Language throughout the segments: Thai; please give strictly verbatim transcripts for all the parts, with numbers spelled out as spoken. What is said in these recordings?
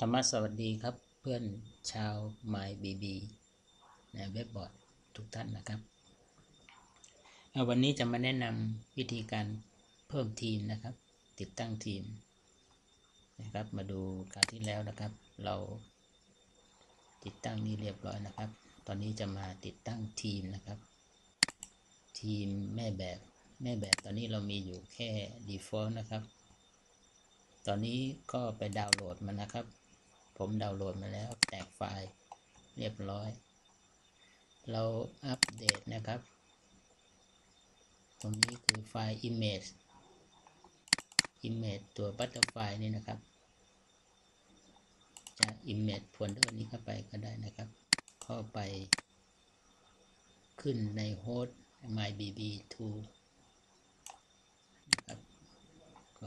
ธรรมะสวัสดีครับเพื่อนชาว MyBB ในเว็บบอร์ดทุกท่านนะครับวันนี้จะมาแนะนำวิธีการเพิ่มทีมนะครับติดตั้งทีมนะครับมาดูคราวที่แล้วนะครับเราติดตั้งนี่เรียบร้อยนะครับตอนนี้จะมาติดตั้งทีมนะครับทีมแม่แบบแม่แบบตอนนี้เรามีอยู่แค่ default นะครับตอนนี้ก็ไปดาวน์โหลดมานะครับผมดาวน์โหลดมาแล้วแตกไฟล์เรียบร้อยเราอัปเดตนะครับตรงนี้คือไฟล์ image image ตัว butterfly นี่นะครับจาก image folder นี้เข้าไปก็ได้นะครับเข้าไปขึ้นในโฮสต์ mybb ทู นะครับก็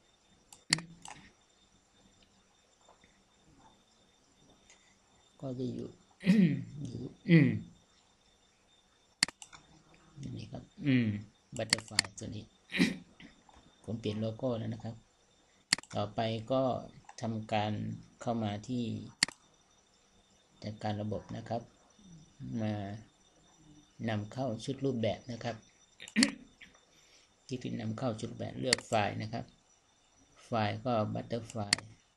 ก็จะอยู่ อยู่นี่ครับอืม butterfly ตัวนี้ ผมเปลี่ยนโลโก้แล้วนะครับต่อไปก็ทำการเข้ามาที่จัดการระบบนะครับมานำเข้าชุดรูปแบบนะครับ ที่ที่นำเข้าชุดแบบเลือกไฟล์นะครับไฟล์ก็ butterfly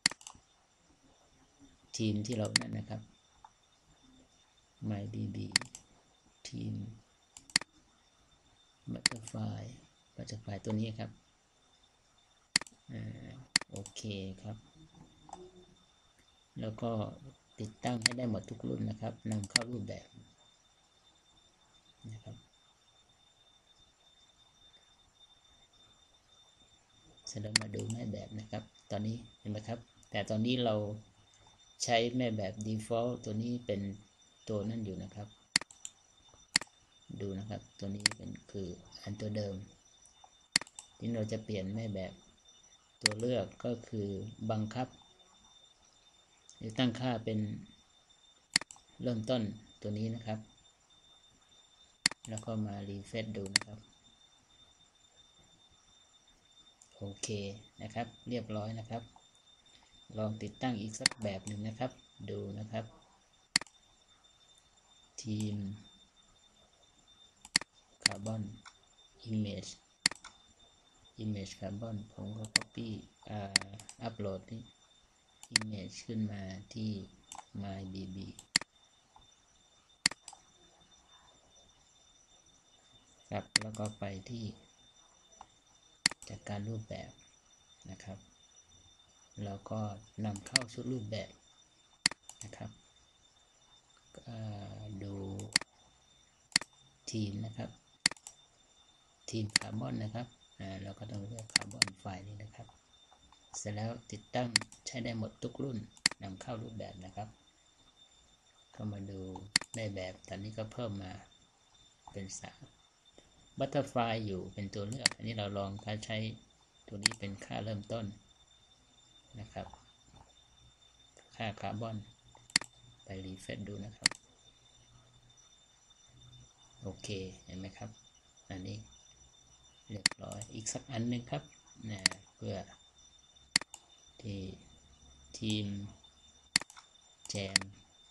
ทีมที่เรานั่นนะครับ mybb ทีม butterfly butterfly ตัวนี้ครับอ่าโอเคครับแล้วก็ติดตั้งให้ได้หมดทุกรุ่นนะครับนำเข้ารูปแบบนะครับเสร็จแล้วมาดูแม่แบบนะครับตอนนี้เห็นไหมครับแต่ตอนนี้เราใช้แม่แบบ default ตัวนี้เป็นตัวนั่นอยู่นะครับดูนะครับตัวนี้เป็นคืออันตัวเดิมที่เราจะเปลี่ยนแม่แบบตัวเลือกก็คือบังคับหรือตั้งค่าเป็นเริ่มต้นตัวนี้นะครับแล้วก็มารีเฟรชดูนะครับโอเคนะครับเรียบร้อยนะครับลองติดตั้งอีกสักแบบหนึ่งนะครับดูนะครับทีมคาร์บอน image image คาร์บอนผมก็ copy อ่าอัปโหลดนี่ image ขึ้นมาที่ mybb ครับแล้วก็ไปที่จัดการรูปแบบนะครับแล้วก็นำเข้าชุดรูปแบบนะครับดูทีมนะครับทีมคาร์บอนนะครับเราก็ต้องเลือกคาร์บอนไฟล์นี้นะครับเสร็จแล้วติดตั้งใช้ได้หมดทุกรุ่นนำเข้ารูปแบบนะครับก็มาดูแม่แบบตอนนี้ก็เพิ่มมาเป็นสามบัตเตอร์ฟลายอยู่เป็นตัวเลือกอันนี้เราลองถ้าใช้ตัวนี้เป็นค่าเริ่มต้นนะครับค่าคาร์บอนไปรีเฟรชดูนะครับโอเคเห็นไหมครับอันนี้เรียบร้อยอีกสักอันหนึ่งครับนะเพื่อที่ทีมแจม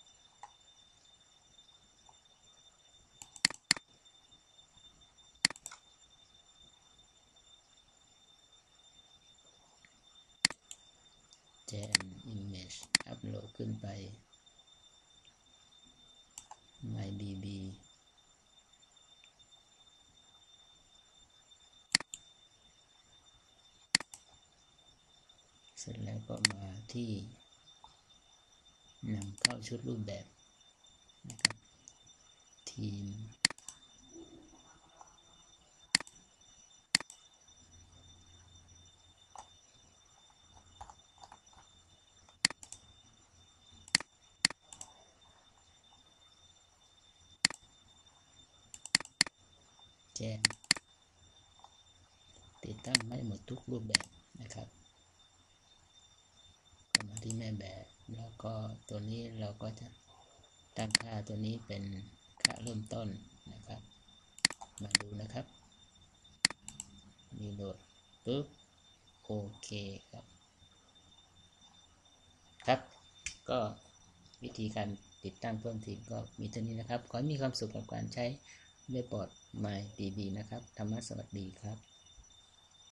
แจม image อัปโหลดขึ้นไป mybb เสร็จแล้วก็มาที่นำเข้าชุดรูปแบบนะครับทีมแจ้งติดตั้งไม่หมดทุกรูปแบบนะครับก็มาที่แม่แบบแล้วก็ตัวนี้เราก็จะตั้งค่าตัวนี้เป็นค่าเริ่มต้นนะครับมาดูนะครับรีโหลดปุ๊บโอเคครับครับก็วิธีการติดตั้งเพิ่มทีมก็มีเท่านี้นะครับขอให้มีความสุขกับการใช้เว็บบอร์ด มาย บี บี นะครับธรรมะสวัสดีครับ